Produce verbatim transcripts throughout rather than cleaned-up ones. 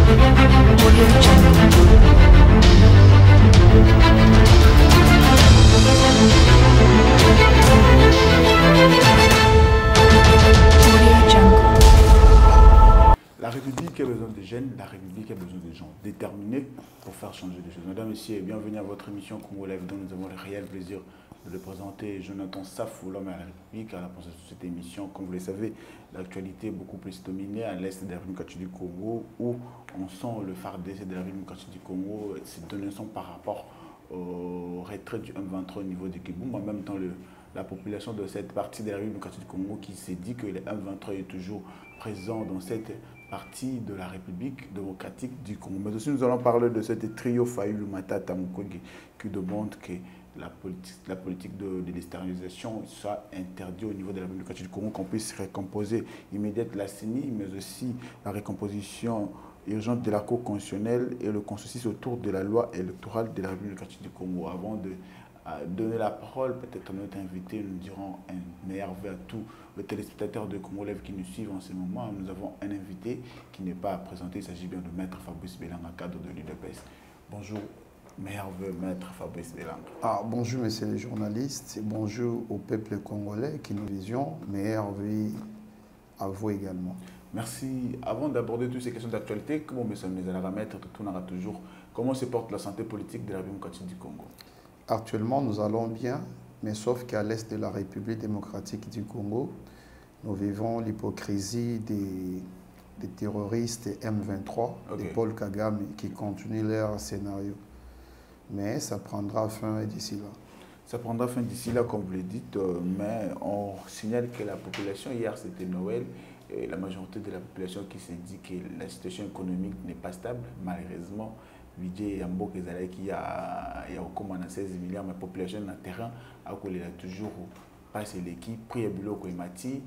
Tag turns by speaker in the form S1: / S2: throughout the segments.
S1: La République a besoin de jeunes, la République a besoin de gens déterminés pour faire changer les choses. Mesdames, Messieurs, bienvenue à votre émission Congo Live, dont nous avons le réel plaisir de le présenter. Jonathan Safou, l'homme à la République, à la pensée de cette émission. Comme vous le savez, l'actualité est beaucoup plus dominée à l'est de la République du Congo, où on sent le fardé de la République du Congo. Ces données sont par rapport au retrait du M vingt-trois au niveau du Kiboum. En même temps, le, la population de cette partie de la République du Congo qui s'est dit que le M vingt-trois est toujours présent dans cette partie de la République démocratique du Congo. Mais aussi nous allons parler de cette trio Fayulu Matata Mukwege qui demande que la politique, la politique de, de déstérilisation soit interdite au niveau de la République du Congo, qu'on puisse récomposer immédiatement la C E N I, mais aussi la récomposition urgente de la Cour constitutionnelle et le consensus autour de la loi électorale de la République du Congo. Avant de donner la parole, peut-être à notre invité, nous dirons un meilleur vœu à tous les téléspectateurs de Congo Live qui nous suivent en ce moment. Nous avons un invité qui n'est pas à présenter, il s'agit bien de Maître Fabrice Belanga, cadre de l'U D P S. Bonjour, meilleur vœu, Maître Fabrice Belanga.
S2: Ah, bonjour, messieurs les journalistes, et bonjour au peuple congolais qui nous vision. Meilleur vœu à vous également.
S1: Merci. Avant d'aborder toutes ces questions d'actualité, comment me sommes les à Maître toujours, comment se porte la santé politique de la République du Congo?
S2: Actuellement, nous allons bien, mais sauf qu'à l'est de la République démocratique du Congo, nous vivons l'hypocrisie des, des terroristes M vingt-trois, okay, de Paul Kagame, qui continuent leur scénario. Mais ça prendra fin d'ici là.
S1: Ça prendra fin d'ici là, comme vous le dites, mais on signale que la population, hier c'était Noël, et la majorité de la population qui s'est dit que la situation économique n'est pas stable, malheureusement. Budget Yambo qui a seize milliards, mais la population dans le terrain a toujours passé l'équipe, pris à boulot Mati.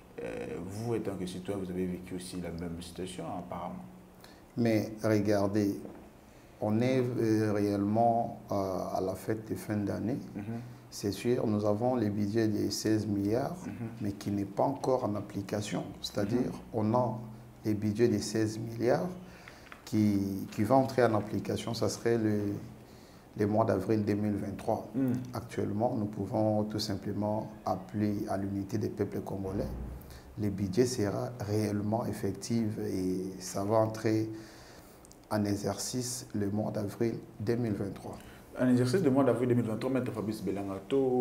S1: Vous, étant que citoyen, vous avez vécu aussi la même situation apparemment.
S2: Mais regardez, on est réellement à la fête de fin d'année. Mm-hmm. C'est sûr, nous avons le budget de seize milliards, mm-hmm, mais qui n'est pas encore en application. C'est-à-dire, mm-hmm, on a le budget de seize milliards, Qui, qui va entrer en application, ça serait le, le mois d'avril deux mille vingt-trois. Mm. Actuellement, nous pouvons tout simplement appeler à l'unité des peuples congolais. Le budget sera réellement effectif et ça va entrer en exercice le mois d'avril deux mille vingt-trois.
S1: Un exercice du mois d'avril deux mille vingt-trois, Maître Fabrice Belanga,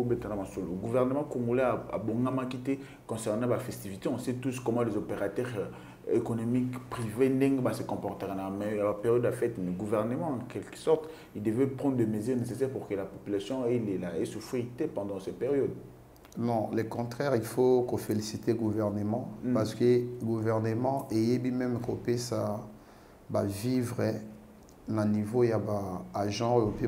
S1: le gouvernement congolais a bon quitté concernant la festivité. On sait tous comment les opérateurs économiques privés se comporteront. Mais à la période de la fête, le gouvernement, en quelque sorte, il devait prendre des mesures nécessaires pour que la population ait souffrité pendant cette période.
S2: Non, le contraire, il faut féliciter le gouvernement, mm, parce que le gouvernement est même coupé ça va vivre à niveau il y a des agents européens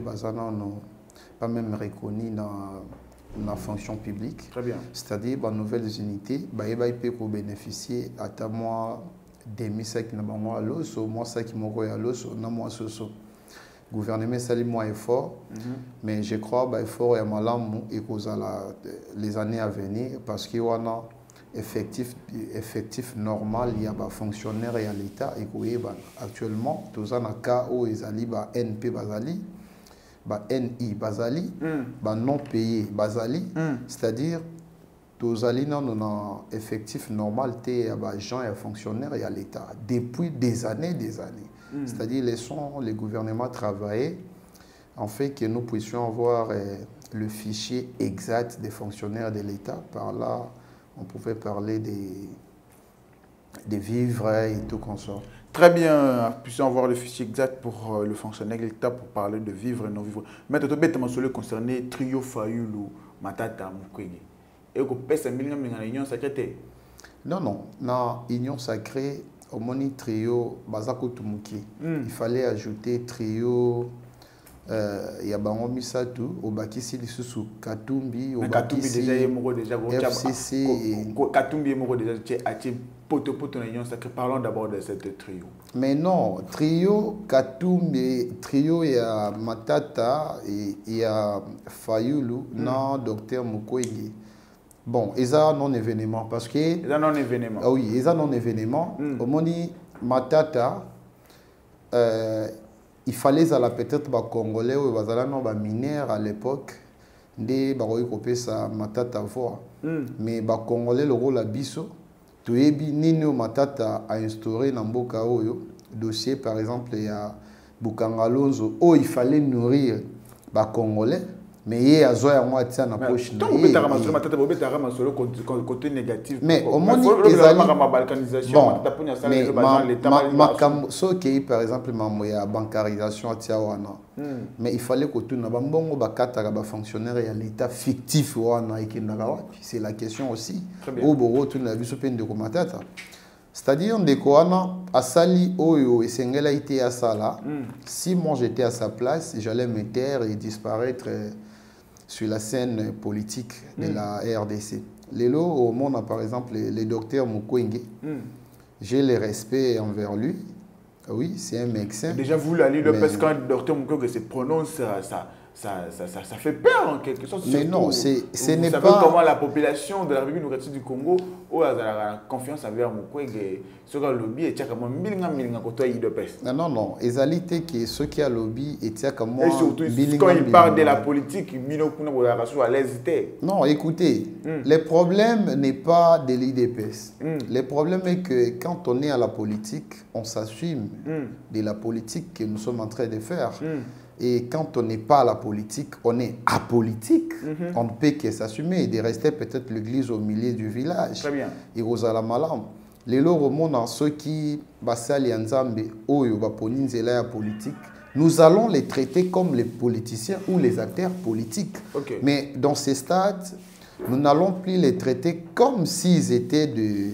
S2: pas même reconnus dans la fonction publique.
S1: Très bien.
S2: C'est-à-dire les nouvelles unités, ils peuvent bénéficier à moi demi sac na moi l'os au moins sac moko ya l'os na moi soso. Gouvernement sali moins effort, mm-hmm, mais je crois bah effort et malamu et cause les années à venir parce qu'il y a un effectif effectif normal, il y a des fonctionnaires et à l'État et actuellement tous en cas où ils allaient ba N P bazali ba N I bazali, mm, ba non payé bazali, mm, c'est-à-dire tous allés dans un effectif normal té ba gens et fonctionnaires et à l'État depuis des années des années. Mm. C'est-à-dire laissons les gouvernements travailler en fait que nous puissions avoir euh, le fichier exact des fonctionnaires de l'État. Par là, on pouvait parler des, des vivres et tout comme ça.
S1: Très bien, puissions avoir le fichier exact pour euh, le fonctionnaire de l'État pour parler de vivre et non vivre. Mais tout bêtement sur le concerné Trio Fayulu Matata Mukwege. Et que pèse un million de l'Union sacrée.
S2: Non, non, dans l'Union sacrée, au moni trio Bazako Tumuki. Mm. Il fallait ajouter trio euh, Yabango Misatu, Obakisi Lisusu, Katumbi,
S1: Obakisi,
S2: F C C.
S1: Katumbi est mort déjà, poto poto l'Union sacrée. Parlons d'abord de cette trio.
S2: Mais non, trio Katumbi, trio il y a Matata et il y a Fayulu, mm, non, docteur Mukwege. Bon, ils ont non événement parce que.
S1: Ils ont non événement.
S2: Ah oui, ils ont non événement. Mm. Au moni Matata, euh, il fallait peut-être les Congolais ou les mineurs à l'époque de baroy sa matata voix mais les Congolais le rôle biso toyebi nini matata a instauré na mboka oyo dossier par exemple il y a Bukangalonzo où il fallait nourrir les Congolais mais il y a zoya moi tia na poche
S1: na ye betara masolo matata betara masolo côté négatif
S2: mais au moins
S1: la balkanisation matata pour ça les gens l'état
S2: ma so qui par exemple ma ya bancarisation tia wana mais il fallait que tout na bambongo bakata ba fonctionnaire ya l'état fictif wana ikindaka wapi c'est la question aussi au boro tout na biso pe ndeko matata c'est-à-dire ndeko wana asali oyo esengela ite ya sala si moi j'étais à sa place j'allais me taire et disparaître sur la scène politique de mm. la R D C. Lélo, au monde, par exemple, le, le docteur Mukwege, mm. j'ai le respect envers lui. Oui, c'est un médecin.
S1: Déjà, vous, l'allez, mais... parce que quand le docteur Mukwege se prononce, ça, ça, ça, ça, ça, ça fait peur en quelque sorte.
S2: Mais non, ce n'est pas...
S1: Vous savez comment la population de la République démocratique du Congo a la confiance envers Mukwege. Ce que le lobby est comme milinga milinga côté I D P S.
S2: Non, non, non. Les alités qui ceux qui a lobby et comme
S1: et surtout quand il parle de la politique, à l'aise.
S2: Non, écoutez, mm. le problème n'est pas de l'I D P S. Mm. Le problème est que quand on est à la politique, on s'assume mm. de la politique que nous sommes en train de faire. Mm. Et quand on n'est pas à la politique, on est apolitique. Mm-hmm. On ne peut que s'assumer et de rester peut-être l'église au milieu du village.
S1: Très bien.
S2: Et Rosala Malam. Les lots dans ceux qui basali Nzambe oyo baponinzela ya politique, nous allons les traiter comme les politiciens ou les acteurs politiques.
S1: Okay.
S2: Mais dans ces stades, nous n'allons plus les traiter comme s'ils étaient de,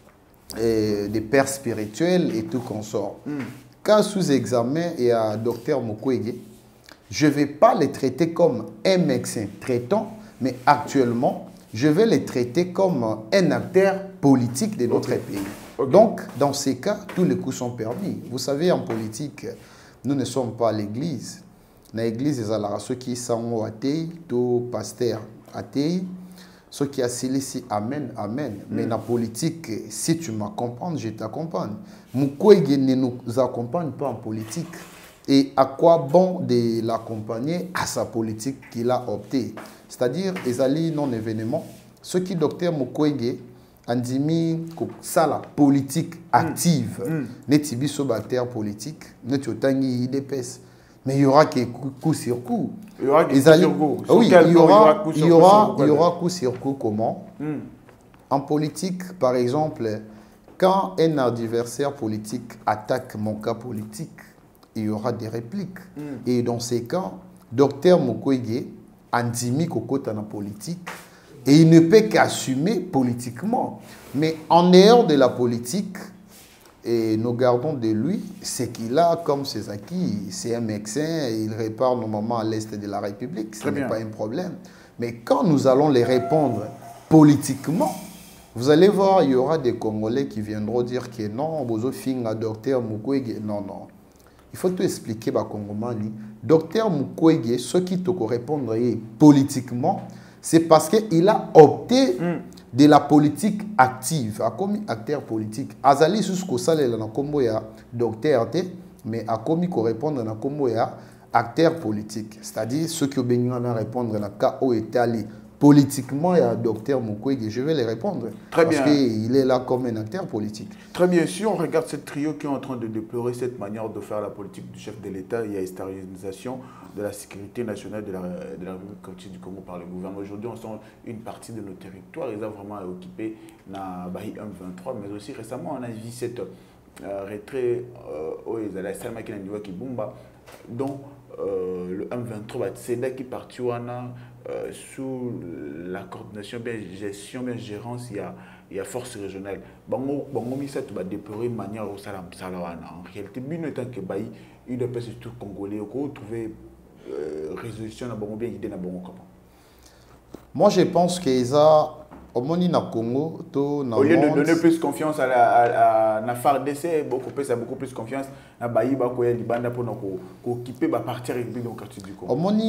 S2: euh, des pères spirituels et tout consort. Mm. Quand sous examen il y a docteur Mukwege, je ne vais pas les traiter comme un médecin traitant, mais actuellement, je vais les traiter comme un acteur politique de notre okay. pays. Okay. Donc, dans ces cas, tous les coups sont permis. Vous savez, en politique, nous ne sommes pas à l'église. Dans l'église, il y a ceux qui sont athées, tous pasteurs athées, ceux qui assilent ici, amen, amen. Mm. Mais dans la politique, si tu m'accompagnes, je t'accompagne. Mukwege ne nous accompagne pas en politique. Et à quoi bon de l'accompagner à sa politique qu'il a opté? C'est-à-dire, les alliés non-événements, ceux qui, docteur Mukwege, ont dit ça la politique active, n'est-ce pas sur la terre politique, n'est-ce pas I D P S, mais il y aura que coup sur coup.
S1: Il y aura coup sur coup.
S2: Oui, il y aura, il y aura, il y aura coup sur coup. Comment? Mm. En politique, par exemple, quand un adversaire politique attaque mon cas politique, il y aura des répliques. Mm. Et dans ces cas, docteur Mukwege Andimi Kokota dans la politique et il ne peut qu'assumer politiquement. Mais en dehors de la politique, et nous gardons de lui, c'est qu'il a comme ses acquis. C'est un médecin, il répare normalement à l'est de la République, ce n'est pas un problème. Mais quand nous allons les répondre politiquement, vous allez voir, il y aura des Congolais qui viendront dire que non, Bozo Finga, docteur Mukwege, non, non. Il faut tout expliquer à Congomani. Docteur Mukwege, ce qui te répondre politiquement, c'est parce qu'il a opté mm. de la politique active, a comme acteur politique. Azali jusqu'au salaire dans combo ya docteur, mais a comme répondre dans combo ya acteur politique. C'est-à-dire ceux qui ont besoin de répondre dans le cas où est allé politiquement, il y a docteur Mukwege, je vais les répondre.
S1: Très
S2: parce
S1: bien.
S2: Parce qu'il est là comme un acteur politique.
S1: Très bien. Si on regarde ce trio qui est en train de déplorer cette manière de faire la politique du chef de l'État, il y a l'hystérisation de la sécurité nationale de la, de la République du Congo par le gouvernement. Aujourd'hui, on sent une partie de nos territoires, ils ont vraiment occupé la Bahi un vingt-trois, mais aussi récemment, on a vu cette euh, retrait au euh, Salma qui dont euh, le un vingt-trois, c'est qui est parti Euh, sous la coordination, bien gestion, bien gérance, il y a, il y a force régionale. Bango, bango, ça tu vas déplorer manière au salam salawana. En réalité, bien étant que baï, il doit pas surtout congolais, on trouver euh, résolution à bango bien idée na bango comment.
S2: Moi, je pense que ça, au moins na Congo, to na
S1: au lieu de donner plus confiance à la à, à, na F A R D C, beaucoup plus, beaucoup plus confiance na baï, ba ko ya libanda pour nous occuper ba partir République démocratique du Congo.
S2: Au moins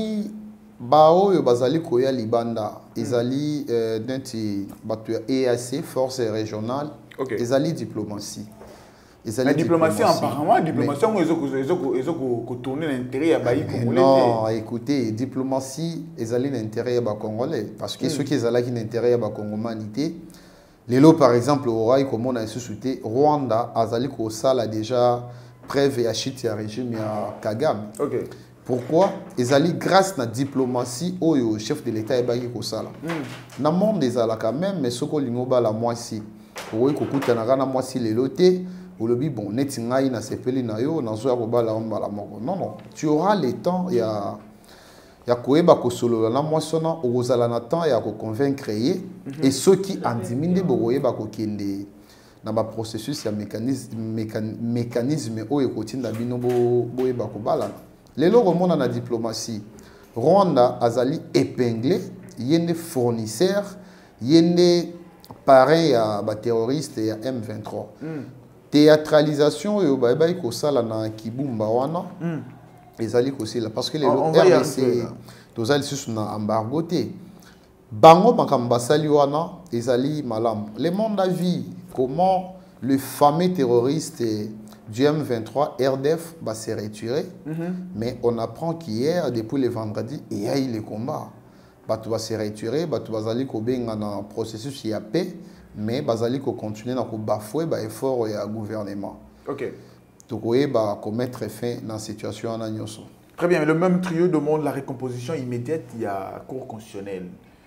S2: Bao yo bazali koya libanda ezali denti batu E A C force régionale ezali diplomatie
S1: La diplomatie, apparemment, la diplomatie, ils ont tourné l'intérêt à Baï Congolais.
S2: Non, écoutez, diplomatie, ils ont l'intérêt à Congolais. Parce que ceux qui ont l'intérêt à Congomanité, les lots, par exemple, au Rail, comme on a souhaité, Rwanda, Azali Kosala déjà preuve et achite le régime à Kagame.
S1: Okay.
S2: Pourquoi? Ils ont grâce à la diplomatie au chef de l'État et Baï Kosala. Dans le monde, ils ont quand même, mais ce qu'on a la moitié. Pour eux, ils ont la moitié les lotés. Bon, non, non, tu auras le temps, il y a il y a Koeba Kosolo, la moissonna, au Zalanatan, il y a convaincre et ceux qui antiminent Bogoeba Kokende dans le processus, il y a mécanisme, mécanisme où il continue à bino Boeba Kobala. Les lots remontent à la diplomatie. Rwanda, Azali épinglé, il y a des fournisseurs, il y a des pareils à terroristes et à M vingt-trois. Théâtralisation et bye bye ko sala na kibumba wana ezali ko sala parce que les R D C tozali susu na embargo te bango makamba sali wana ezali malam le monde a vu comment le fameux terroriste du M vingt-trois R D F va se retirer mm -hmm. mais on apprend qu'hier depuis le vendredi il y a eu les combats batu va se retirer batu bazali ko benga na processus ya paix mais bazali ko continuer na ko bafouer ba effort ya gouvernement.
S1: OK.
S2: Donc oui ba commettre fin dans situation en agnoso.
S1: Très bien, le même trio demande la récomposition immédiate, il y a cour constitutionnelle.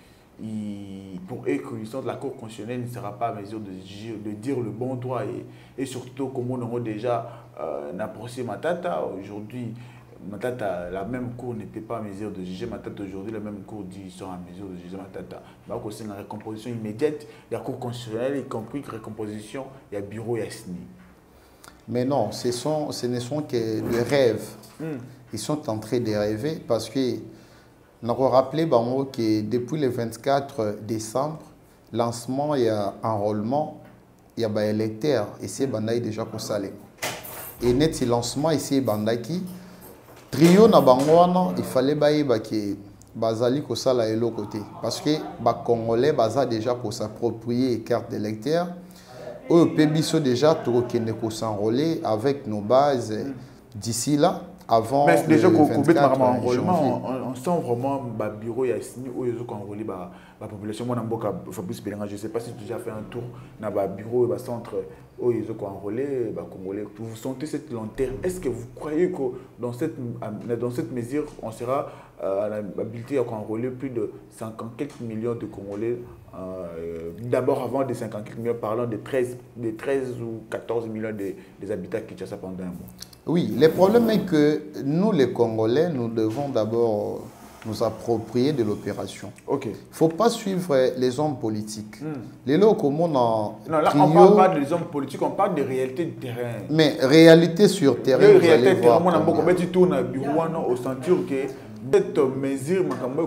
S1: Il, pour eux, de la cour constitutionnelle ne sera pas à mesure de, de dire le bon droit et, et surtout comme on aura déjà euh, approché Matata aujourd'hui. Matata, la même cour n'était pas en mesure de juger Matata aujourd'hui, la même cour dit qu'ils sont en mesure de juger Matata. Donc c'est une récomposition immédiate, il y a cour constitutionnelle, y compris que récomposition, il y a bureau Yassini.
S2: Mais non, ce, sont, ce ne sont que des rêves. Mm. Ils sont en train de rêver parce que nous avons rappelé que depuis le vingt-quatre décembre, lancement et enrôlement, il y a des électeurs et c'est déjà consalé. Et net lancement ici bandaki trio na bangwana il fallait baïba que bazali ko sala elo côté parce que ba congolais baza déjà ko s'approprier carte d'électeur au pébiso déjà to kende ko s'enrôler avec nos bases d'ici là avant
S1: mais déjà ko vingt-quatre enrôlement on, on sent vraiment ba bureau ya signé où ils ont enrôlé ba la population moi namboka Fabrice Pélenga je sais pas si tu as déjà fait un tour na ba bureau ba centre où ils ont enrôlé ba congolais vous sentez cette lenteur est-ce que vous croyez que dans cette dans cette mesure on sera à l'habilité à enrôler plus de cinquante quelques millions de Congolais euh, d'abord avant des cinquante quelques millions parlant de treize de treize ou quatorze millions de, des habitants qui Kinshasa pendant un mois.
S2: Oui, le problème est que nous les Congolais nous devons d'abord nous approprier de l'opération.
S1: Ok.
S2: Il ne faut pas suivre les hommes politiques. Mm. Les lots comme on a
S1: non, là, trio, on ne parle pas des hommes politiques, on parle des réalités de terrain.
S2: Mais réalité sur terrain,
S1: les réalités de terrain, on a beaucoup de tourne au bureau, au sentir que cette mesure,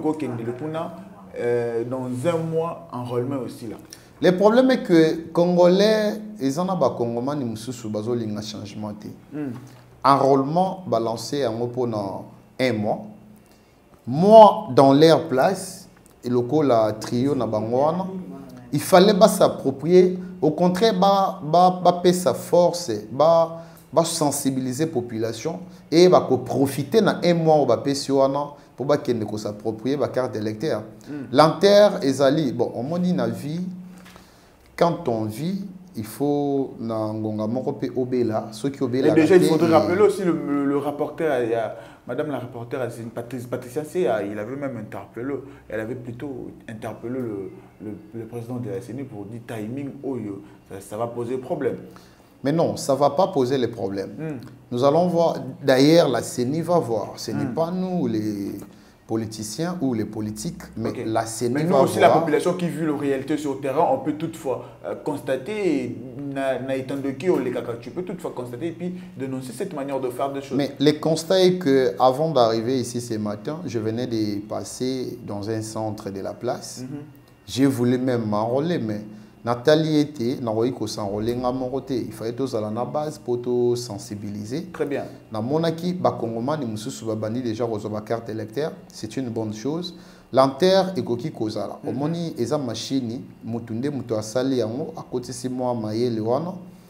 S1: euh, dans un mois, enrôlement aussi là.
S2: Le problème est que Congolais, ils en ont pas Congolais, ils ont un changement. Enrôlement balancé en pendant un mois. Moi, dans leur place, et le coup la trio na bangwana, il fallait pas s'approprier. Au contraire, bah bah bah payer sa force, bah bah sensibiliser la population et bah profiter dans un mois au bah payer pour bah qu'elle ne s'approprier bah carte d'électeur. L'enter ezali bon on m'a dit na vie quand on vit il faut na ngonga moko pe obela ceux qui obela.
S1: Et déjà il faudrait rappeler aussi le, le, le rapporteur il y a Madame la rapporteure, c'est une Patricia C, il avait même interpellé, elle avait plutôt interpellé le, le, le président de la C E N I pour dire timing, oh, ça, ça va poser problème.
S2: Mais non, ça ne va pas poser les problèmes. Mm. Nous allons voir, d'ailleurs la C E N I va voir, ce mm. n'est pas nous les politiciens ou les politiques, mais okay. la C E N I
S1: mais
S2: va
S1: nous
S2: voir.
S1: aussi la population qui vit la réalité sur le terrain, on peut toutefois euh, constater, tu peux toutefois constater et puis dénoncer cette manière de faire des choses.
S2: Mais le constat est qu'avant d'arriver ici ce matin, je venais de passer dans un centre de la place. Mm-hmm. J'ai voulu même m'enrôler, mais Nathalie était, il fallait tous à la base pour tout sensibiliser.
S1: Très bien.
S2: Dans mon acquis, Bakongoma, nous sommes déjà reçu carte électeur, c'est une bonne chose. L'enter et Koki Kozala. Au moni, eza machine, mutunde mutu asali yango, à côté de moi, maye lewana.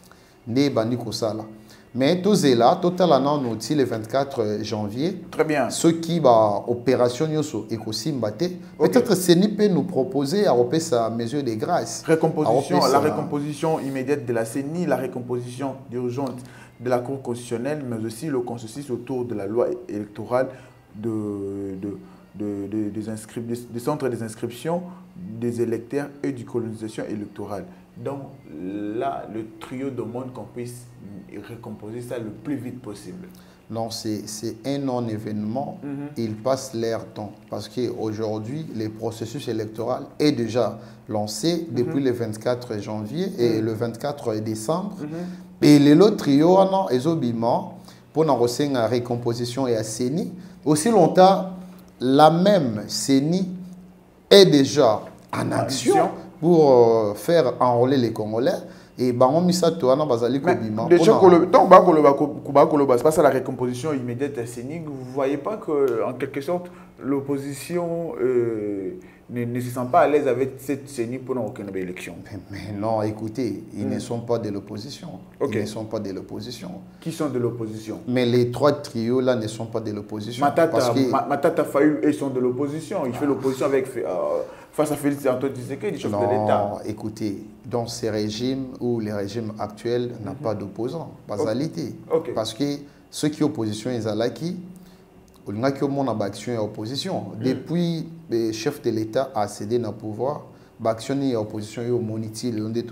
S2: ne bandi kosala. Mais tout est là, total an outil le vingt-quatre janvier.
S1: Très bien.
S2: Ceux qui ba opération yoso et peut-être Seni peut nous proposer à repérer sa mesure de grâce.
S1: Récomposition, la récomposition immédiate de la C E N I, la récomposition d'urgence de la Cour constitutionnelle, mais aussi le consensus autour de la loi électorale de, de, de, de, des, inscrip des, des centres des inscriptions des électeurs et du colonisation électorale. Donc là, le trio demande qu'on puisse récomposer ça le plus vite possible.
S2: Non, c'est un non-événement. Mm-hmm. Il passe l'air temps. Parce qu'aujourd'hui, le processus électoral est déjà lancé mm-hmm. depuis le vingt-quatre janvier et mm-hmm. le vingt-quatre décembre. Mm-hmm. Et le trio, ils ont pour la récomposition et la C E N I. Aussi longtemps, la même C E N I est déjà en action, action. pour euh, faire enrôler les Congolais. Et bango misa toana bazali ko bima.
S1: Déjà que tant ba ko le ba ko le ba passe à la récomposition immédiate de la C E N I, vous voyez pas que en quelque sorte l'opposition euh, ne, ne se sent pas à l'aise avec cette C E N I pendant aucune élection.
S2: Mais, mais non, écoutez, ils mm. ne sont pas de l'opposition. Okay. Ils ne sont pas de l'opposition.
S1: Qui sont de l'opposition?
S2: Mais les trois trios là ne sont pas de l'opposition.
S1: Matata, parce que... Matata Fayulu, ils sont de l'opposition. Il ah. fait l'opposition avec euh, face à Félix Antoine Tshisekedi, chef de l'État.
S2: Non, écoutez, dans ces régimes où les régimes actuels n'ont mm-hmm. pas d'opposants, basalité. Okay. Okay. Parce que ceux qui sont opposition, ils sont là qui on a une action et opposition. Mm. Depuis le chef de l'État a cédé dans le pouvoir, l'action et l'opposition est monité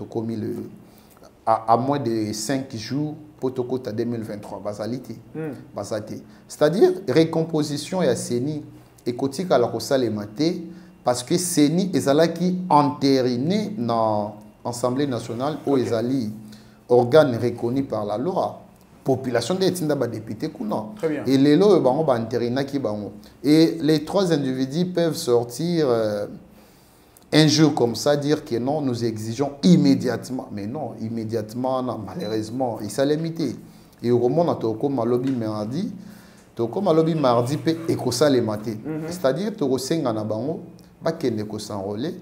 S2: à moins de cinq jours pour le deux mille vingt-trois. Basalité. Mm. C'est-à-dire, récomposition et C E N I, et côté à la Rosale maté, parce que C E N I est là qui entériné dans l'Assemblée nationale où ils allaient organes reconnus par la loi. Population des députés et les lois et les trois individus peuvent sortir euh, un jour comme ça dire que non, nous exigeons immédiatement, mais non, immédiatement non, malheureusement il s'est limité et au moment où on a lobby mardi comme lobby mardi peut écossa les matés, c'est-à-dire que cinq na bango ba kende ko s'enrôler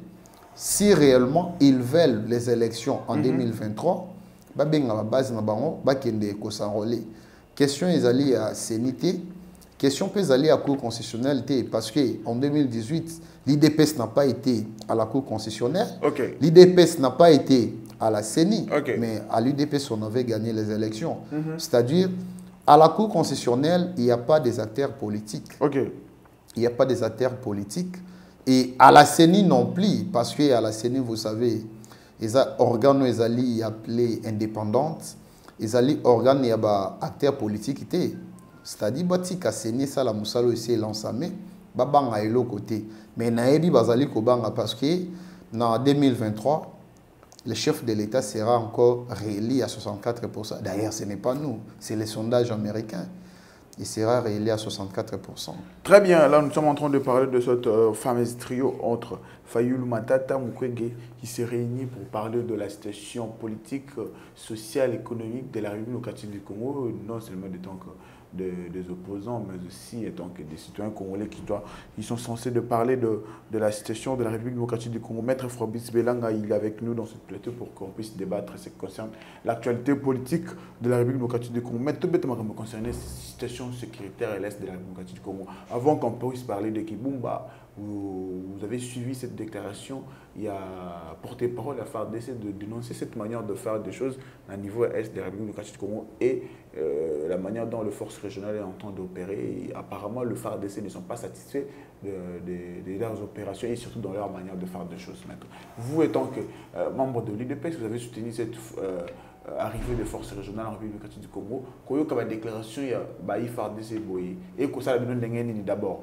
S2: si réellement ils veulent les élections en mm-hmm. deux mille vingt-trois. Ba benga ba base na bango ba kende ko s'enrôler. Question ils allaient à C E N I, question peut aller à Cour constitutionnelle parce que en deux mille dix-huit l'I D P S n'a pas été à la Cour constitutionnelle. Okay. L'I D P S n'a pas été à la C E N I, okay. mais à l'U D P S on avait gagné les élections. Mm-hmm. C'est-à-dire à la Cour constitutionnelle il n'y a pas des acteurs politiques. Okay. Il n'y a pas des acteurs politiques et à la C E N I non plus parce que à la C E N I vous savez les organes ils allaient appelés indépendantes, ils allaient organes et acteurs politiques c'est-à-dire bati kaseni ça la musalo ici l'ensemble babanga elo côté mais naebi bazali kobanga parce que en deux mille vingt-trois le chef de l'État sera encore réélu à soixante-quatre pour cent. D'ailleurs ce n'est pas nous, c'est les sondages américains. Il sera réélu à soixante-quatre pour cent.
S1: Très bien, là nous sommes en train de parler de cette euh, fameuse trio entre Fayulu, Matata, Mukwege qui s'est réuni pour parler de la situation politique, sociale, économique de la République démocratique du Congo, non seulement de tant que de, des opposants, mais aussi en tant que des citoyens congolais qui, doivent, qui sont censés de parler de, de la situation de la République démocratique du Congo. Maître Fabrice Belanga, il est avec nous dans ce plateau pour qu'on puisse débattre ce qui concerne l'actualité politique de la République démocratique du Congo. Maître Betama, comme concernait la situation sécuritaire et l'Est de la République démocratique du Congo. Avant qu'on puisse parler de Kibumba, vous, vous avez suivi cette déclaration, il y a porté-parole à F A R D C de dénoncer cette manière de faire des choses à niveau Est de la République démocratique du Congo et euh, la manière dont les forces régionales sont en train d'opérer. Apparemment, le F A R D C ne sont pas satisfaits de, de, de leurs opérations et surtout dans leur manière de faire des choses. Maître. Vous, étant que euh, membre de l'U D P S, vous avez soutenu cette euh, arrivée des forces régionales en République démocratique du Congo. Quand il y a une déclaration, il y a le F A R D C et que ça a donné d'abord.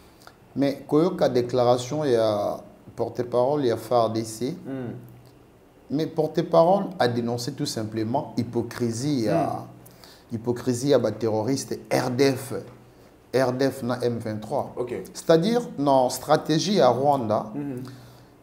S2: Mais quand il y a une déclaration, il y a porte-parole, il y a F A R D C. Mm. Mais porte-parole a dénoncé tout simplement hypocrisie à mm. hypocrisie à terroriste R D F. R D F na M vingt-trois. Okay. C'est-à-dire, dans la stratégie à Rwanda, mm.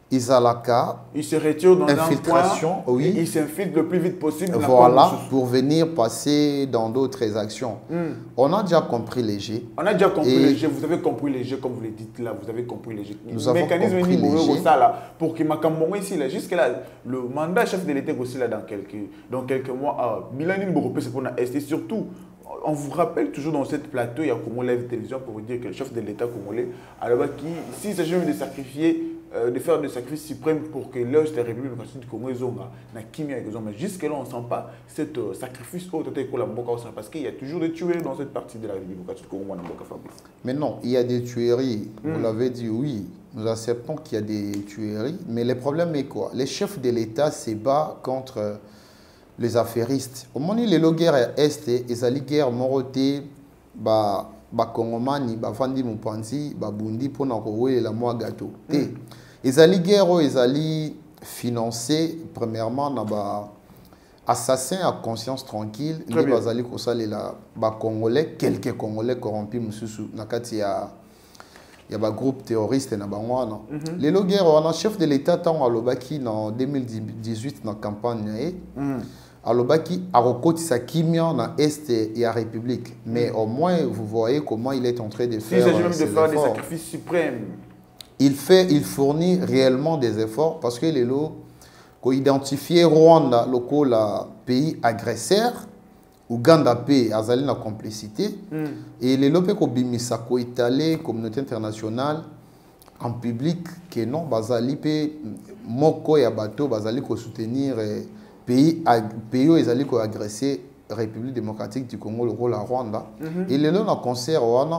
S2: Izalaka,
S1: il se retire dans
S2: infiltration,
S1: un coin,
S2: oui.
S1: et il s'infiltre le plus vite possible.
S2: Voilà, pour venir passer dans d'autres actions. Mm. On a déjà compris les jeux.
S1: On a déjà compris les jeux, vous avez compris les jeux, comme vous le dites là, vous avez compris les jeux.
S2: Nous avons compris les jeux.
S1: Ça, là, pour que Makambo ici, là, jusque là, le mandat chef de l'État aussi là dans quelques, dans quelques mois, ah, Milani Boropé, c'est pour la S T, surtout. On vous rappelle toujours dans cette plateau, il y a Congo Live Télévision pour vous dire que le chef de l'État congolais, alors qui, s'il s'agit même de sacrifier, euh, de faire des sacrifices suprêmes pour que l'Est de la République démocratique du Congo n'a kimia avec eux, mais jusque-là, on ne sent pas cet euh, sacrifice au total parce qu'il y a toujours des tueries dans cette partie de la République démocratique du Congo.
S2: Mais non, il y a des tueries. Mm. Vous l'avez dit, oui. Nous acceptons qu'il y a des tueries. Mais le problème est quoi? Les chefs de l'État se battent contre Euh, les affairistes. Au moment où les guerres est, ils allaient guerre moroté, ba ba Congomani, ba Fandi Mupanzi, ba Bundi pour na kowe la moi gâteau. Ils allaient guerre, ils allaient financer premièrement na ba assassin à conscience tranquille, ils allaient kosala la ba Congolais, quelques Congolais corrompus mususu na kati ya il y a un groupe terroriste na bangwana. Mm-hmm. Les guerre on a chef de l'État tant à l'obaki en deux mille dix-huit dans campagne mm. Alobaki a recotisa kimia dans Est et la République. Mais au moins, vous voyez comment il est en train de faire.
S1: Il s'agit même de faire des sacrifices suprêmes.
S2: Il fait, il fournit réellement des efforts parce que les lots, quand identifié Rwanda, le pays agresseur, Ouganda pays azali na complicité, mm. et les lots ko bimisa ko italé communauté internationale en public que non bazali pe moko ya bateau bazali ko soutenir eh, pays pays où ils allaient agresser la République démocratique du Congo, le rôle à Rwanda. Mm-hmm. Et le long d'un concert,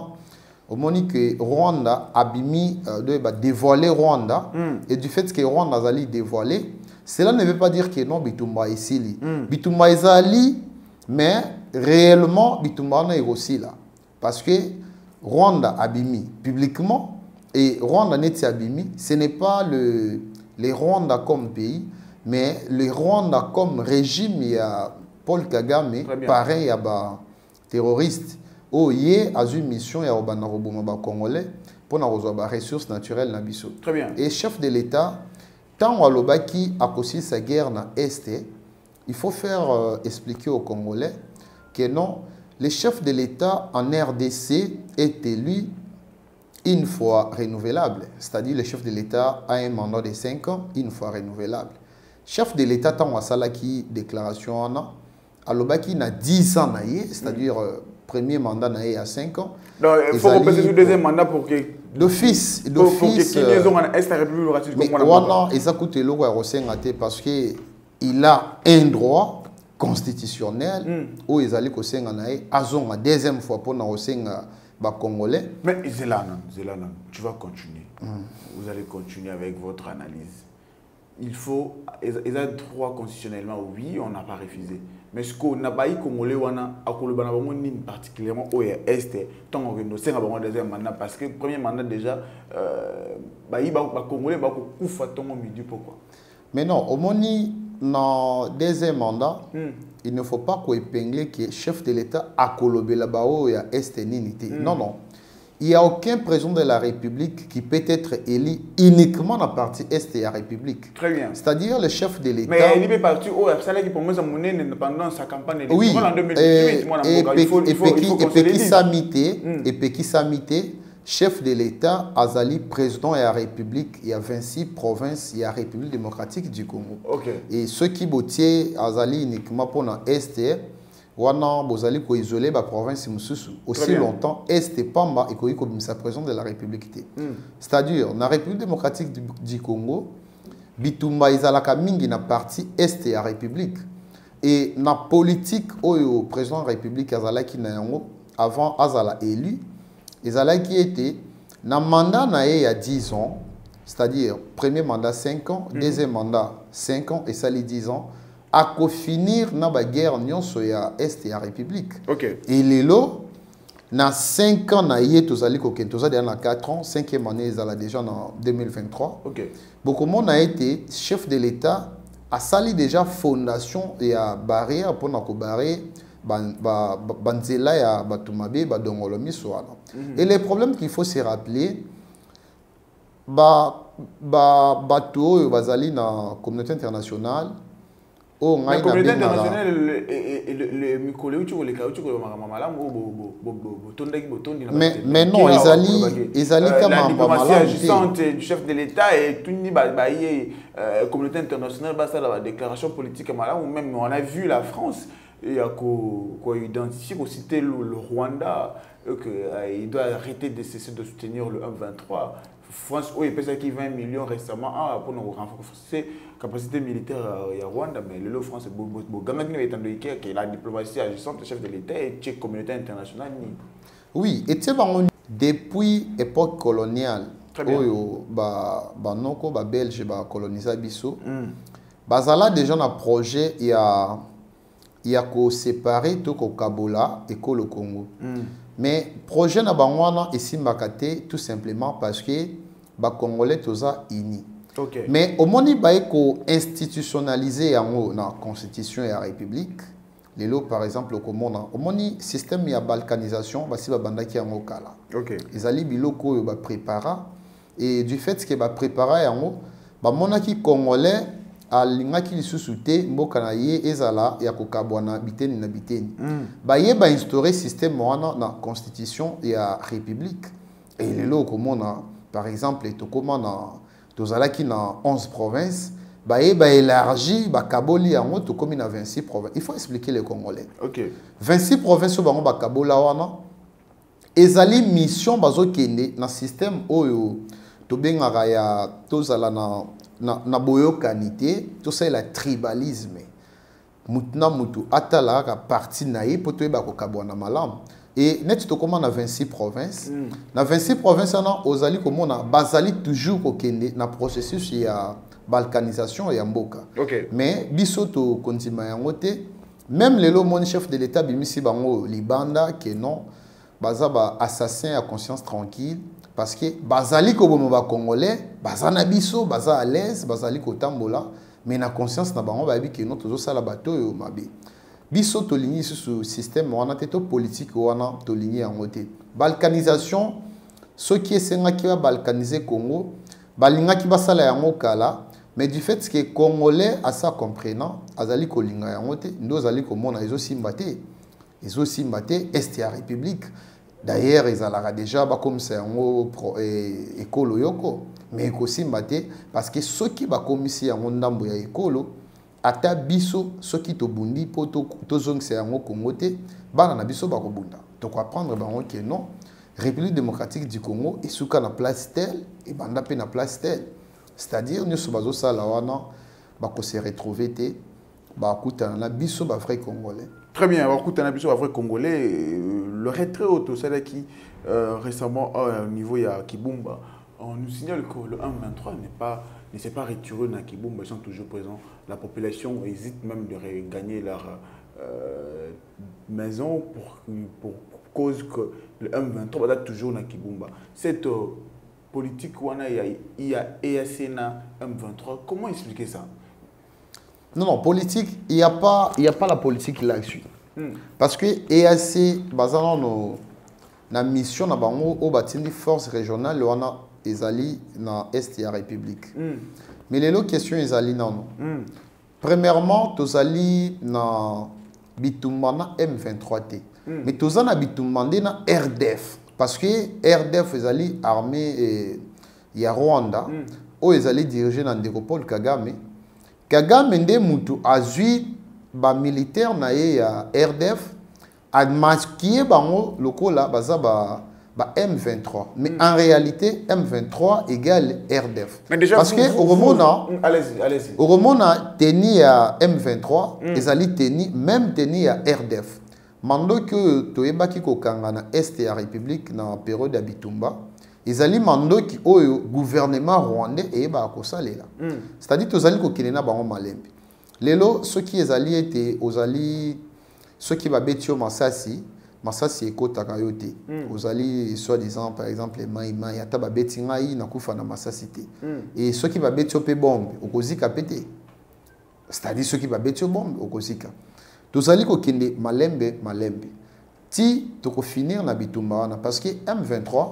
S2: au moment que Rwanda a bimi, euh, de, bah, dévoilé Rwanda, mm. et du fait que Rwanda a dévoilé, cela ne veut pas dire que non, Bitumba est ici. Mm. Bitumba est allé, mais réellement, Bitumba est aussi là. Parce que Rwanda a bimi publiquement, et Rwanda n'est pas bimi, ce n'est pas le, les Rwanda comme pays, mais le Rwanda comme régime, il y a Paul Kagame, pareil, il y a des terroristes. Oh, il y a une mission, il y a des Congolais pour avoir des ressources naturelles.
S1: Très bien.
S2: Et chef de l'État, tant que l'Obaki a causé sa guerre dans l'Est, il faut faire euh, expliquer aux Congolais que non, le chef de l'État en R D C est élu une fois renouvelable. C'est-à-dire le chef de l'État a un mandat de cinq ans, une fois renouvelable. Chef de l'État, tant que qui déclaration en a, Alobaki n'a dix ans, c'est-à-dire mm. euh, premier mandat n'a à cinq ans.
S1: Donc il faut repasser le deuxième mandat pour que.
S2: D'office,
S1: d'office. Pour que les ont en Est la République démocratique du Congo.
S2: Non, et ça coûte le roi parce que il a un droit constitutionnel mm. où ils allaient au en a une deuxième fois pour na ba Congolais.
S1: Mais Zélana, Zélana, tu vas continuer. Mm. Vous allez continuer avec votre analyse. Il faut, ils ont droit constitutionnellement, oui, on n'a pas refusé. Mais ce qu'on n'a pas eu Congolais, on a particulièrement au Est, tant qu'on a fait un deuxième mandat, parce que le premier mandat déjà, les Congolais ont fait un midi pourquoi.
S2: Mais non, au moment dans le deuxième mandat, mm. il ne faut pas qu'on épingle que le chef de l'État a colobé là-bas au Est et Ninité. Mm. Non, non. Il n'y a aucun président de la République qui peut être élu uniquement dans la partie Est de la République.
S1: Très bien.
S2: C'est-à-dire le chef de l'État.
S1: Mais il est parti au F S A qui pour moi a mené pendant sa campagne électorale
S2: oui.
S1: en deux mille dix-huit.
S2: Et Peki Samité, et Peki Samité, chef de l'État, Azali, président de la République, il y a vingt-six provinces, il y a la République démocratique du Congo.
S1: Okay.
S2: Et ceux qui botier Azali uniquement pour l'Est, wana bozali ko isoler ba province mususu aussi longtemps est pamba et ko comme sa président de la République. Mm. C'est-à-dire na République démocratique du, du Congo bitumba izalaka mingi na partie est ya République et na politique au président de la République azalaki na yango avant azala élu ezalaki était na mandat na il y a dix ans, c'est-à-dire premier mandat cinq ans, mm. deuxième mandat cinq ans et ça les dix ans. À finir na ba guerre nyonso ya Est ya République.
S1: Okay.
S2: Et les lots na cinq ans na yé tozali ko ken tozali na quatre ans, cinquième année ils déjà en deux mille vingt-trois.
S1: Okay.
S2: Beaucoup monde a été chef de l'État a sali déjà fondation et à barrière pour na ko barrer ban ba banzela ya batumabe ba dongolo miswana. Mm -hmm. Et les problèmes qu'il faut se rappeler ba ba bato bazali na communauté internationale.
S1: Oh, la communauté internationale, le micro, tu vois les cas, tu vois mais
S2: mais non, Isali, Isali comme
S1: la diplomatie agissante du chef de l'État et tout ni la communauté internationale, bah ça la déclaration politique ou même on a vu la France et à quoi identifier pour citer le Rwanda qu'il doit arrêter de cesser de soutenir le M vingt-trois. France, oui, il y a vingt millions récemment ah, pour nous renforcer la capacité militaire à Rwanda, mais le France est la diplomatie agissante, le chef de l'État et la communauté internationale.
S2: Oui, et depuis l'époque coloniale, où les Belges ont colonisé Bissau, bazala déjà un projet il y a il y a qu'on séparer tout le Kabola et le Congo. Mais le projet n'a pas ici tout simplement parce que les Congolais sont unis.
S1: Okay.
S2: Mais au moment où institutionnalisé la Constitution et la République, les lots par exemple, au moment où système de balkanisation, il y a des gens qui ont préparé. Et du fait que les préparé, les Congolais alingaki lisusu te mboka na ye ezala ya kokabwana biteni na biteni ba ye ba instaurer système wana na constitution ya république et lelo komona par exemple to komona tozalaki na onze provinces ba ye ba élargi ba kaboli yango to komi na vingt-six provinces. Il faut expliquer les Congolais.
S1: OK.
S2: vingt-six provinces bango ba kabola wana ezali mission bazokende na système oyo to bengaka ya tozala na na na boyo kanité tout ça la tribalisme mutna mutu atala ka parti naïe pour toi ba ko kabwana malam et net to comment na vingt-six provinces mm. na vingt-six provinces na ozali komona bazali toujours ko kende na processus ya balkanisation ya mboka.
S1: Okay.
S2: Mais biso to kontima yango te même lelo mon chef de l'état bimisi bango libanda que non baza ba assassin à conscience tranquille. Parce que bazali ko bomo ba congolais bazana biso baza à l'aise bazali ko tambola mais na conscience na bango ba bi que non tozo sala bato yo mabe biso to ligni sur système wana te to politique wana to ligni yango te balkanisation ce qui est senga qui va balkaniser Congo balinga ki basala yango kala mais du fait que congolais à ça comprenant azali ko linga yango te ndo azali ko mona ezo simbate ezo simbate est ya république. D'ailleurs, ils ont déjà comme c'est un écolo yoko, mais aussi parce que ceux qui va comme ici en ndambo ya écolo, ata biso ceux qui to bundi po to to zong c'est un Congo te, bana na biso ba ko bunda. Donc apprendre ba que non, République démocratique du Congo et souka na place telle et banda pe na place telle. C'est-à-dire nous bazo sala wana ba ko se retrouver te ba kuta na biso ba vrai congolais.
S1: Très bien, alors écoute, un abisso à vrai congolais, le retrait auto, c'est là qui euh, récemment au niveau il y a Kibumba, on nous signale que le M vingt-trois n'est pas ne s'est pas retiré dans Kibumba, ils sont toujours présents. La population hésite même de regagner leur euh, maison pour, pour, pour cause que le M vingt-trois va toujours dans Kibumba. Cette euh, politique il y a E A C na M vingt-trois, comment expliquer ça?
S2: Non, non, politique, il n'y a, a pas la politique là-dessus. Mm. Parce que E A C, dans la mission, au bâtiment force régionale, on a ezali na Est de la République. Mm. Mais les autres questions, ezali non. Mm. Premièrement, tozali na bitumba na M vingt-trois T. Mm. Mais tozali na bitumba na R D F. Parce que R D F ezali armée ya Rwanda, mm. où ezali dirigé dans Ndeko Kagame. Kagame nde mutu azui ba militaire na ye ya R D F a masqué bango lokola baza ba ba M vingt-trois mais mm. en réalité M vingt-trois égale R D F.
S1: Mais déjà,
S2: parce
S1: vous,
S2: que
S1: vous,
S2: au remona
S1: allez-y allez-y
S2: au remona teni ya M vingt-trois mm. ezali teni même teni ya R D F mando que toyebaki ko kanga na Est ya République na période ya Bitumba. Ezali mando ki oyo gouvernement rwandais et ba kosalela. Mm. C'est-à-dire que ozali ko kinena bango malembe. Lelo ceux qui ezali étaient ozali ceux qui va betio Masasi, Masasi ekotaka yote. Mm. Ozali soi-disant par exemple les maïma yata ba beti ngai na kufa na Masasi te. Mm. Et ceux qui va betio pe bombe okozika pété. C'est-à-dire ceux qui va betio bombe okozika. Tozali ko kinde malembe malembe. Ti to ko finir na bitumba parce que M vingt-trois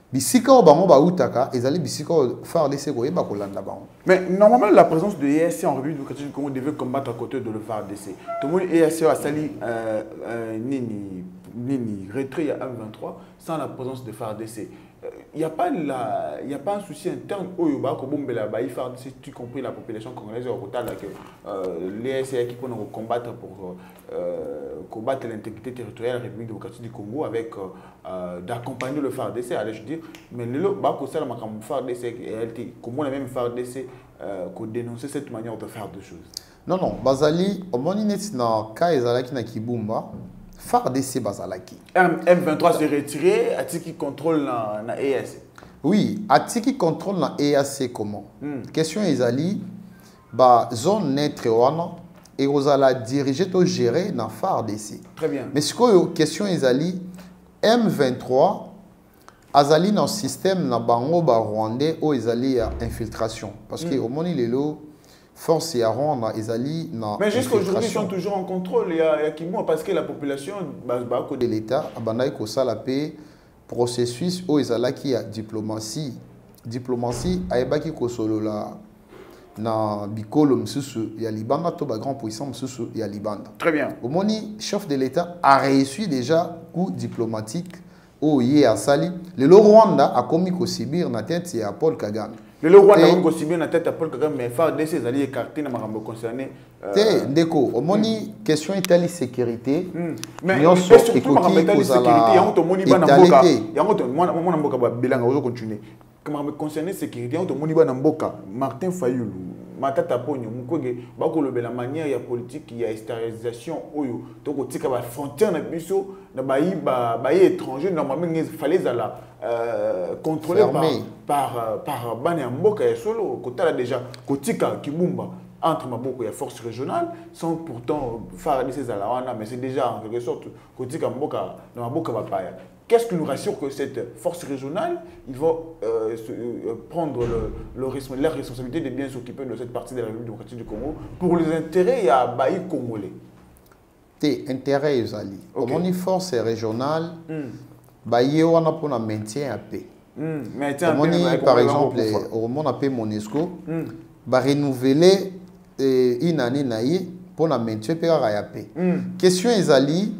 S2: bisika o bango ba utaka ezali bisika F A R D C ko yeba kolanda bango.
S1: Mais normalement la présence de E A C en République démocratique du Congo devait combattre à côté de le F A R D C. Tout le monde E A C a sali euh, euh, nini nini retrait à M vingt-trois sans la présence de F A R D C. Il n'y a pas la, il y a pas un souci interne au Yoba comme Bombela Baï F A R D C, y compris la population congolaise au Rota là que l'E A C qui peut nous combattre pour euh, combattre l'intégrité territoriale de la République démocratique du Congo avec euh, d'accompagner le F A R D C, allez je dire, mais le bas ça la macam F A R D C comment la même F A R D C qu'on dénoncer cette manière de faire des choses.
S2: Non non, Bazali, au moment où na ka ezalaki na Kibumba, F A R D C bazalaki.
S1: M vingt-trois s'est retiré, Atiki contrôle la, la E A C.
S2: Oui, Atiki contrôle la E A C comment?
S1: Mm.
S2: Question ezali, ba zone neutre wana et ozala diriger to gérer na F A R D C.
S1: Très bien.
S2: Mais ce que question ezali, M vingt-trois azali dans système na bango ba rwandais o ezali ya infiltration parce que au moment lelo force et à rendre ezali na
S1: mais jusqu'aujourd'hui ils sont toujours en contrôle il y a, il y a Kimbo parce que la population bah, bah,
S2: de l'état abandai ko sala pe processus o ezala ki ya diplomatie diplomatie ayebaki ko solola na bikolo msusu ya libanda to ba grand puissant msusu ya libanda.
S1: Très bien.
S2: Au moni chef de l'état a réussi déjà coup diplomatique au yé a sali le Rwanda a commis ko subir na tête ya Paul Kagame.
S1: Le Rwanda a commis subir na tête à Paul Kagame mais F A R D C allait écarter na marambo concerné.
S2: Té ndeko au moni question itali sécurité.
S1: Mais question pour marambo itali sécurité ya to moni ba na mboka ya to mona mona mboka ba bilanga ozo continuer. Comme concerné sécurité ya to moni ba na mboka Martin Fayulu matata ponyo mukwege bakolo la manière ya politique ya extériorisation oyo to ko tika ba frontière na biso na bayi ba bayi étranger normalement il fallait la euh, contrôler par par par bani ya mboka ya solo kotala déjà kotika Kibumba entre maboko ya force régionale sans pourtant faire ces alawana mais c'est déjà en quelque sorte kotika mboka na mboka ba paya. Qu'est-ce qui nous rassure que cette force régionale, ils vont euh, se, euh, prendre le, le, la responsabilité de bien s'occuper de cette partie de la République démocratique du Congo pour les intérêts à Baï congolais?
S2: Tes intérêts, Zali. Comme on dit force régionale, Baï on a pour un maintien à paix. Comme on dit par exemple, au moment appelé Monesco, va renouveler une année naïe pour un maintien à paix. Question Zali.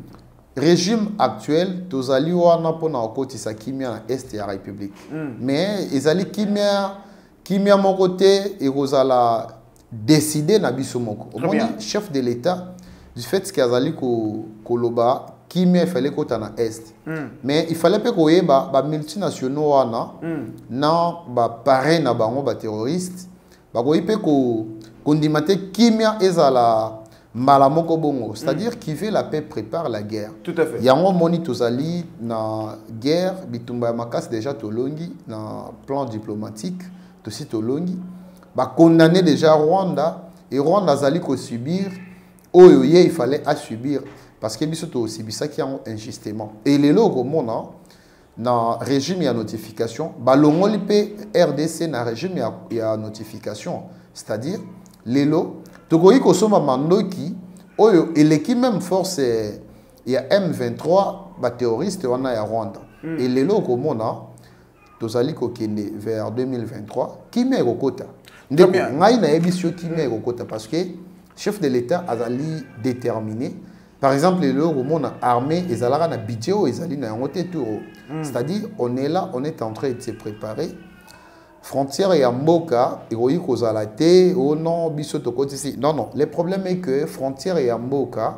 S2: Régime actuel, tozali wana pona okotisa kimia na est ya République. Mm. Mais ezali kimia kimia mon côté et rozala décider na biso moko. Au moins chef de l'État du fait que azali ko koloba kimia fallait kota na est. Mm. Mais il fallait pas koyeba ba multinationaux wana mm. na ba paré na bango ba terroriste ba koyipe ko kondimate kimia ezala Malamoko bongo, c'est-à-dire mm. qui veut la paix prépare la guerre.
S1: Tout à fait.
S2: Yango moni tozali na guerre bitumba makas déjà tolongi na plan diplomatique tosi tolongi ba condamner déjà Rwanda et Rwanda zali ko subir oyo ye il fallait à subir parce que biso to subisa qui ont injustement. Et les loko mona na régime ya notification ba longoli pe R D C na régime ya, ya notification, c'est-à-dire les lots tokoyi kosoma mandoki oyo eleki même force ya M vingt-trois ba terroriste wana ya Rwanda. Mm. Et lelo komona tozali kokende vers deux mille vingt-trois kimia ekokota. Ndeko ngai na yebisio kimia ekokota parce que chef de l'État azali déterminé. Par exemple lelo komona armée ezalaka na budget o ezali na yango te tour. C'est-à-dire on est là, on est en train de se préparer. Frontière et Mboka, et kozala te, oh non, biso tokoti. Non, non. Le problème est que frontière et Mboka,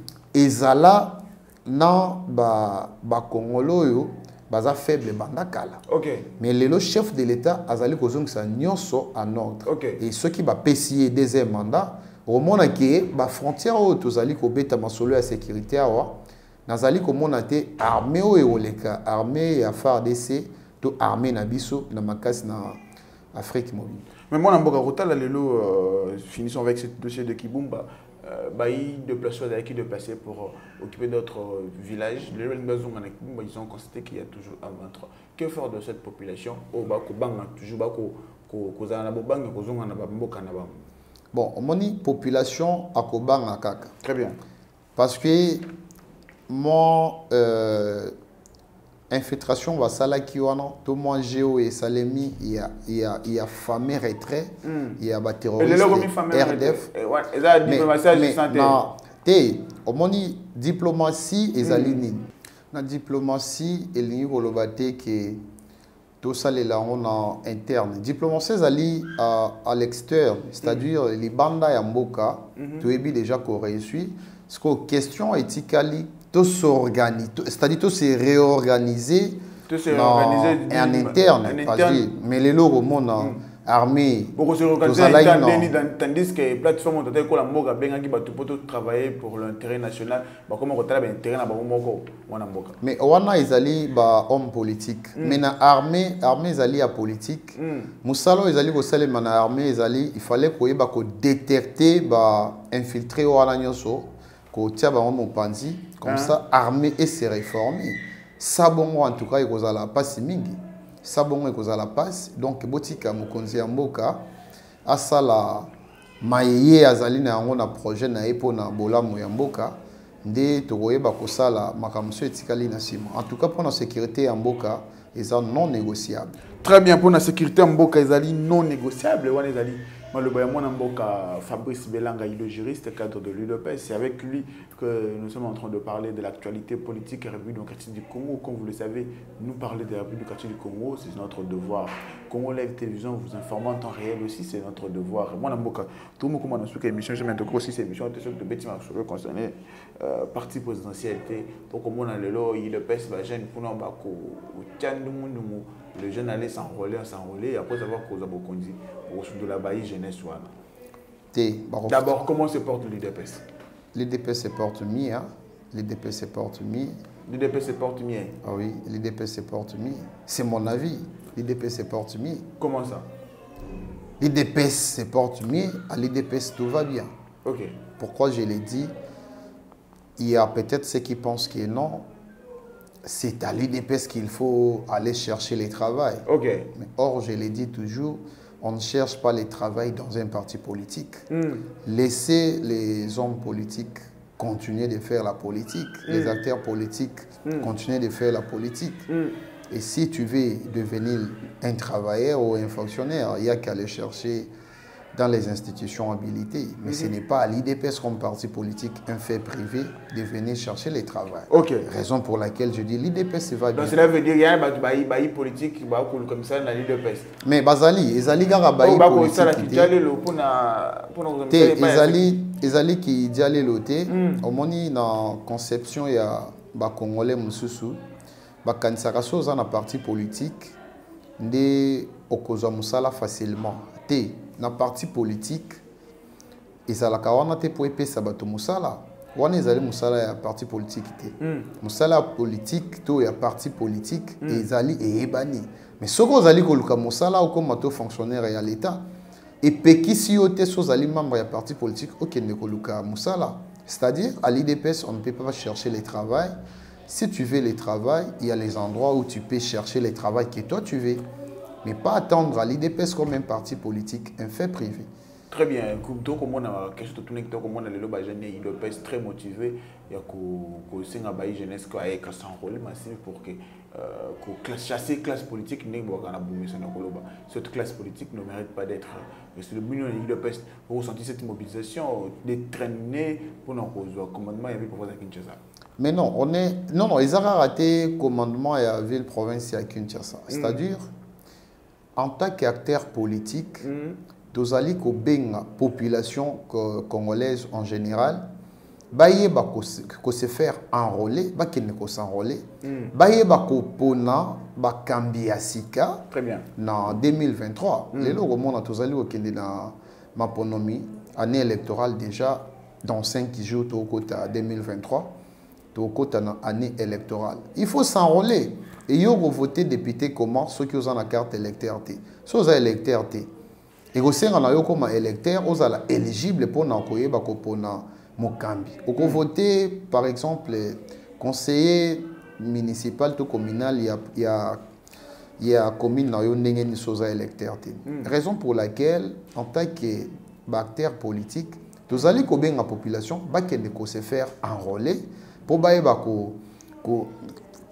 S2: ezala na ba ba Congolo yo, baza faible bandakala.
S1: Ok.
S2: Mais le chef de l'État azali kozong sa nyonso en ordre.
S1: Ok.
S2: Et ceux qui va payer deuxième mandat, au moment que ba frontière o tozali ko beta masolo ya sécurité awa, nazali ko mona te armée o eoleka, armée ya F A R D C. Armée na biso na makasi na Afrique mobile.
S1: Mais moi, dans Boka là, euh, finissons avec ce dossier de Kibumba. Euh, Baï de placer qui de placer pour euh, occuper d'autres euh, villages. Les ils ont constaté qu'il y a toujours un vingt-trois. Que faire de cette population? Au Bako Banga, toujours Bako, Kozana Bobanga, Kozonga Mboka Nabam.
S2: Bon, on dit population à Kobanga Kaka.
S1: Très bien.
S2: Parce que moi, euh, infiltration va sala qui wana tout moi géo et salemi il y a il y a il y a fameux retrait il y a ba terroriste R D F mais non té au moni diplomatie et zalinine na diplomatie et lingi kolobate que tout ça les là on en interne diplomatie zali à à l'extérieur c'est-à-dire les bandes ya mboka tu es déjà qu'on réussit ce que question éthiquement tout s'organiser, c'est-à-dire tout se réorganiser en interne, mais les lots au monde armée.
S1: Pour se réorganiser, tandis que les plateformes ont travailler pour l'intérêt national, comment on travaille l'intérêt national.
S2: Mais on a des alliés hommes politiques. Mais dans l'armée, l'armée est alliée à politique. Moussalo est allié au salé, mais dans l'armée est allié, il fallait qu'on détecter, infiltrer au Alanyoso. Comme ça, armée et se réformer. Ça, bon, en tout cas, il y a la passe mingi. Ça, bon, il y a la passe. Donc, botika mukonzi amboka, asa la maye azali na yango na projet na epo na bolamu ya mboka, nde tokoyeba kosala makamso etikali na sima. En tout cas, pour la sécurité ya mboka, ils non négociable.
S1: Très bien, pour la sécurité ya mboka, ils non négociable. Moi, le Fabrice Belanga, il est juriste, cadre de l'U D P S. C'est avec lui que nous sommes en train de parler de l'actualité politique et République démocratique du Congo. Comme vous le savez, nous parler de la République démocratique du Congo, c'est notre devoir. Congo Live Télévision vous informe en temps réel aussi, c'est notre devoir. Moi, tout le monde commence à émission, je m'intéresse aussi cette émission de bâtiment concerné euh, parti présidentialité. Pour que mon allélo, il le pèse la jeune pour nous bako, le jeune allait s'enrôler, s'enrôler après avoir causé beaucoup de la Baïe jeunesse. D'abord, comment se porte l'U D P S?
S2: L'U D P S se porte mieux. L'U D P S se porte mieux.
S1: L'U D P S se porte mieux.
S2: Ah oui, l'U D P S se porte mieux. C'est mon avis. L'U D P S se porte mieux.
S1: Comment ça?
S2: L'U D P S se porte mieux. À l'U D P S, tout va bien.
S1: Ok.
S2: Pourquoi je l'ai dit? Il y a peut-être ceux qui pensent que non. C'est à l'U D P S qu'il faut aller chercher les travail.
S1: Ok.
S2: Mais or, je l'ai dit toujours, on ne cherche pas les travail dans un parti politique. Mm. Laissez les hommes politiques continuer de faire la politique. Mm. Les acteurs politiques mm. continuer de faire la politique. Mm. Et si tu veux devenir un travailleur ou un fonctionnaire, il n'y a qu'à aller chercher dans les institutions habilitées. Mais mm-hmm. ce n'est pas à l'U D P S comme parti politique, un fait privé, de venir chercher les travail.
S1: Okay.
S2: Raison pour laquelle je dis l'U D P S va bien.
S1: Donc cela veut dire qu'il y a un bail politique qui va comme ça dans l'U D P S.
S2: Mais Bazali, Ezali gara bail politique. Ezali qui diale loté, au moni dans conception il y a ba congolais mususu, ba kanisaka soza na parti politique, ndé okoza musala facilement. Té na parti politique ezalaka wana te po epesa bato musala wana ezali musala ya parti politique te mm. musala politique to ya parti politique mm. ezali eyebani mais soko ozali koluka musala okoma to fonctionnaire ya l'état epekisi yo te so ozali membre ya parti politique okende koluka musala, c'est-à-dire à l'I D P S on ne peut pas chercher les travail. Si tu veux les travail, il y a les endroits où tu peux chercher les travail que toi tu veux. Mais pas attendre à l'I D P S comme un parti politique, un fait privé.
S1: Très bien. Donc, comme on a quelque chose de tout, comme on a le l'I D P S très motivé, il y a que c'est un bail jeunesse qui a s'enrôler massif pour que que chasser classe politique n'est pas dans boumé sur nos cette classe politique ne mérite pas d'être. C'est le but de l'I D P S pour ressentir cette mobilisation, déterminée pour nos commandements et pour à Kinshasa.
S2: Mais non, on est non non ils ont raté commandement à ville province à Kinshasa. C'est-à-dire en tant qu'acteur politique, nous allons la population congolaise en général, baye ba ko se faire enrôler, ba qui ne ko s'enrôler, baye ba ko pona ba kambia sika.
S1: Très bien.
S2: En deux mille vingt-trois, les logo monde tous allés au kende na maponomi année électorale déjà dans cinq jours au côté deux mille vingt-trois, au côté année électorale. Il faut s'enrôler. Et ils ont voté député comment ceux qui ont la carte électeur. Ceux qui ont électeur. Et aussi, on a comme électeur, on a éligible pour n'encoyer pour Mokambi. On a voté, par exemple, conseiller municipal ou communal, il y a, il y a, il y a commune dans une chose électeur. Raison pour laquelle, en tant qu'acteur politique, nous allons combien la population, bah qu'elle ne se faire enrôler pour bailler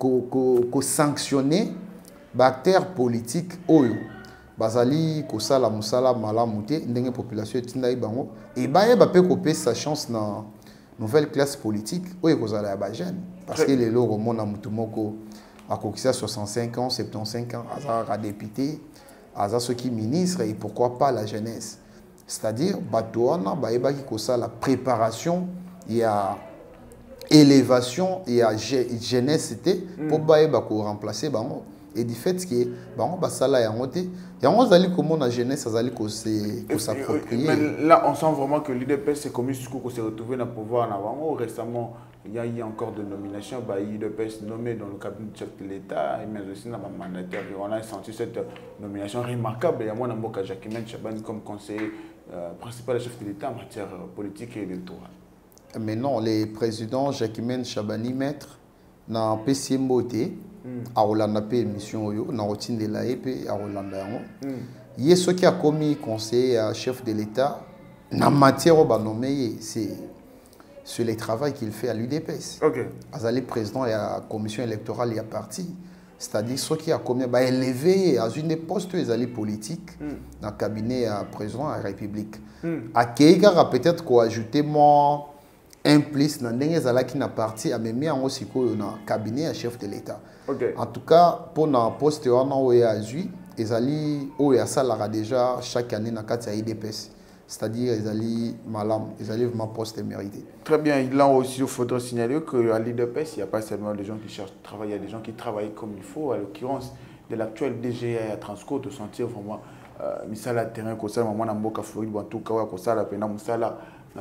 S2: ko sanctionner acteurs politiques oyo bazali ko sala musala malamu te ndenge population etinda bango et baye ba pe ko pe sa chance na nouvelle classe politique oyo ko zala ba jeune parce que les loro mona mutu moko akokisa soixante-cinq ans soixante-quinze ans azara député aza ceux qui ministre et pourquoi pas la jeunesse, c'est-à-dire batoana baeba ki ko sala préparation il y a élévation il y a jeunesse pour baeba ko remplacer bango. Et du fait que bon bah ça là yango te yango zali comment la jeunesse azali ko se ko s'approprier.
S1: Mais là on sent vraiment que l'U D P S c'est comme si qu'on s'est retrouvé dans le pouvoir en avant. Récemment il y a eu encore de nominations, bah l'U D P S nommé dans le cabinet du chef de l'État mais aussi dans le mandataire. On a senti cette nomination remarquable. Il y a moi Namboka Jacquemaine Chabani comme conseiller euh, principal du chef de l'État en matière politique et électorale. Mais
S2: non, les présidents Jacquemaine Chabani maître na P C M O T a Rolanda pe émission yo na routine de la E P a Rolanda yango yé ce qui a commis conseiller à chef de l'État na matière au nommé c'est sur le travail qu'il fait à l'U D P S. OK. Azali président et la commission électorale il y a parti, c'est-à-dire ce qui a commis ba élevé à une poste les alliés politiques dans le cabinet à président à la République. A Keigara peut-être quoi ajouter moi implice dans ndenge zalaki na parti a même en aussi ko na cabinet à chef de l'État. Okay. En tout cas pour na poste wana oya azui ezali oya salara déjà chaque année na kati ya U D P S, c'est-à-dire ezali malam ezali vraiment poste mérité. Très bien, il a aussi il faudrait signaler que à l'U D P S il n'y a pas seulement des gens qui cherchent à travailler, il y a des gens qui travaillent comme il faut, à l'occurrence de l'actuel D G A à Transco de sentir vraiment euh, misala terrain ko ça maman na mboka Floride en tout cas ko ça la pena musala.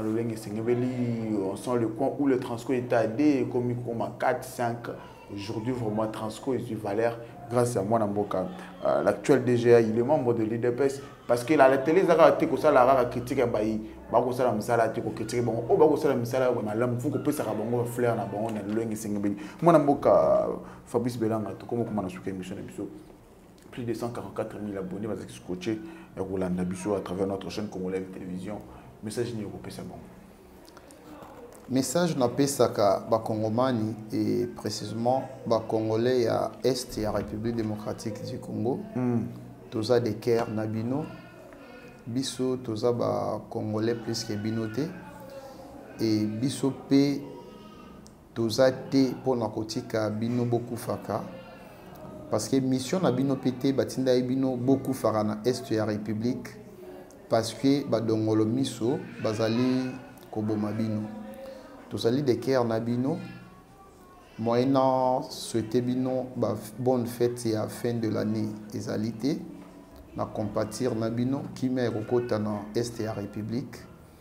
S2: On sent le coin où le Transco est aidé, comme quatre, cinq. Aujourd'hui, vraiment, Transco est du valeur grâce à moi, Namboka. Euh, L'actuel D G A, il est membre de l'U D P S parce que la télé, ça a été la critique, ça a été la critique, bon, oh, bah, ça a été la critique, faut que puisse avoir un flair, na bon, on a le lingue. Moi, Namboka, Fabrice Belanga, comment on a su émission plus de cent quarante-quatre mille abonnés, parce que scotché Rolanda Bissot à travers notre chaîne Congolais Télévision. Message ni européen c'est bon. Message n'a pas ça qu'à Bakongomani et précisément Bakongolais à Est et à République démocratique du Congo. Tous a des Caire Nabino, Biso tous a Bakongolais plus que Binoté et Biso P tous a T pour narcotique à Bino beaucoup faka parce que mission Nabino P T Batinda et Bino beaucoup fara na Est et à République. Parce que badongolo miso bazali koboma bino tozali de Caire na bino moyennant souhaiter bino ba bonne fête et à fin de l'année ezalité na compatir na bino qui met kokota na Est et à République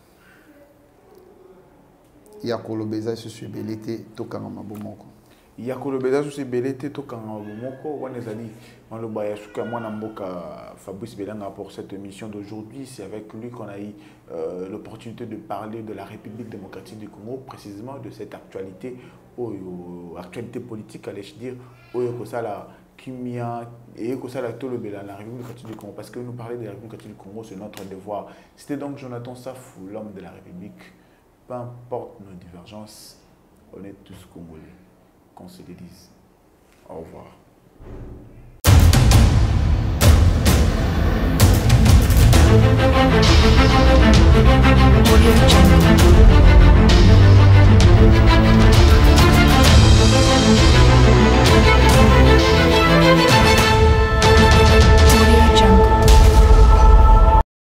S2: ya kolobeza sur belete tokanga mabomoko ya kolobeza sur belete tokanga mabomoko wana ezali Fabrice Belanga pour cette émission d'aujourd'hui. C'est avec lui qu'on a eu euh, l'opportunité de parler de la République démocratique du Congo, précisément de cette actualité, oh, oh, actualité politique, allais-je dire, oh, la Kimia et la République démocratique du Congo. Parce que nous parler de la République démocratique du Congo, c'est notre devoir. C'était donc Jonathan Safou, l'homme de la République. Peu importe nos divergences, on est tous Congolais, qu'on se le dise. Au revoir. Audio